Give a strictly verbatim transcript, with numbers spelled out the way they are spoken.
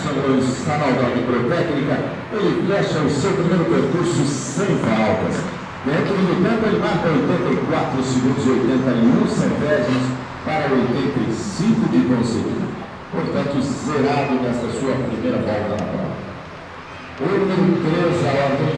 São Luís, Canal de Protécnica, ele fecha o seu primeiro percurso sem faltas. Dentro do tempo ele marca oitenta e quatro segundos e oitenta e um centésimos para oitenta e cinco de conseguido. Portanto, zerado nesta sua primeira volta na prova.